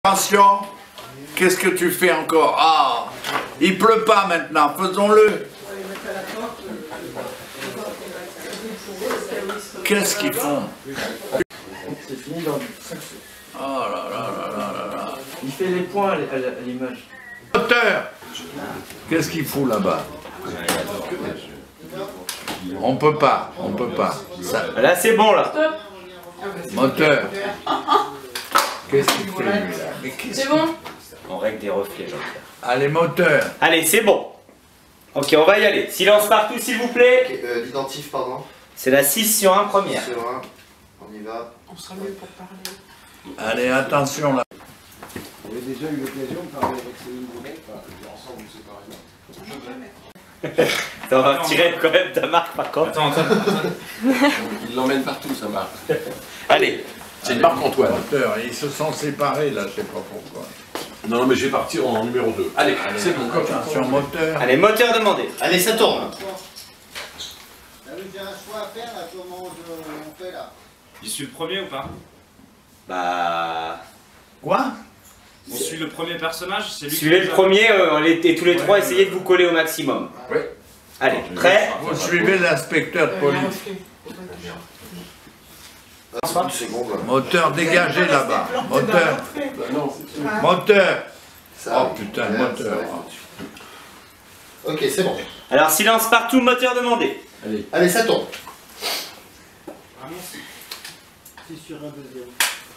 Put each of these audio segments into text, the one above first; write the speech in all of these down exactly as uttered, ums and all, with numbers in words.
Attention, qu'est-ce que tu fais encore? Ah, il pleut pas maintenant, faisons-le. Qu'est-ce qu'ils font? C'est fini dans cinq secondes. Oh là là là là là là. Il fait les points à l'image. Moteur, qu'est-ce qu'il fout là-bas? On peut pas, on peut pas. Ça... Là c'est bon là. Moteur. Qu'est-ce qu'il fait lui là? Mais qu'est-ce C'est bon? On règle des reflets, Jean-Pierre. Allez, moteur. Allez, c'est bon. Ok, on va y aller. Silence partout, s'il vous plaît. Okay, euh, l'identif, pardon. C'est la six sur un première. Sur un. On y va. On sera mieux pour parler. Allez, attention là. On avait déjà eu l'occasion de parler avec Céline Boulet, enfin, ensemble ou séparément. Ça, on va retirer quand même ta marque par contre. Attends, attends, attends. Il l'emmène partout, sa marque. Allez. C'est une marque Antoine. Moteur, ils se sont séparés là, je sais pas pourquoi. Non, non, mais je vais partir en numéro deux. Allez, Allez, c'est bon. attention, moteur. Allez, moteur demandé. Allez, ça tourne. J'ai un choix à faire là, comment on, on fait là? Je suis le premier ou pas? Bah... Quoi? On suit le premier personnage, c'est lui Suivez qui le nous a- premier, euh, on est, et tous les Ouais, trois, ouais, essayez de ouais. vous coller au maximum. Oui. Allez, prêt? Vous suivez l'inspecteur de police. trente secondes. Moteur dégagé là-bas. Moteur. Non, c'est Moteur. Ça, Oh putain, le moteur. Ok, c'est bon. Alors, silence partout, moteur demandé. Allez. Allez, ça tourne. C'est sur un deuxième.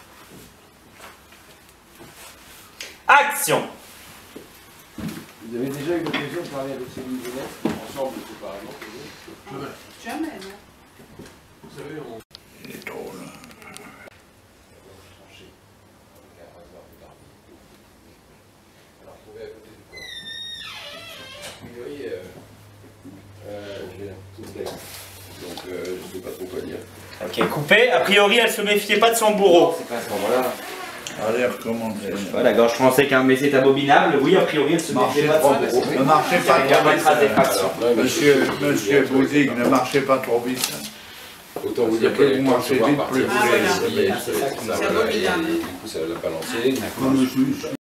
Action. Vous avez déjà eu l'occasion de parler avec Céline Boulet, ensemble ou séparément? Jamais, non? Vous savez, on... Il est drôle. Alors, trouvé à côté du corps. Oui, oui, euh, euh, je viens tout de suite. Donc, euh, je ne sais pas trop quoi dire. Ok, coupé. A priori, elle se méfiait pas de son bourreau. C'est pas à ce moment-là. Allez, recommencer. Voilà, d'accord, je pensais qu'un mais c'est abominable. Oui, a priori, elle se Marchez méfiait pas de trop son bourreau. vite. Ne marchez pas Il y a trop un vite. trace d'effraction. Monsieur, monsieur Boudig, ne marchez pas trop vite. Autant vous Parce dire que que vous marchez vite, plus vous Ah, voilà. allez. ça C'est va, et abominable. du coup ça l'a balancé. Comme le juge.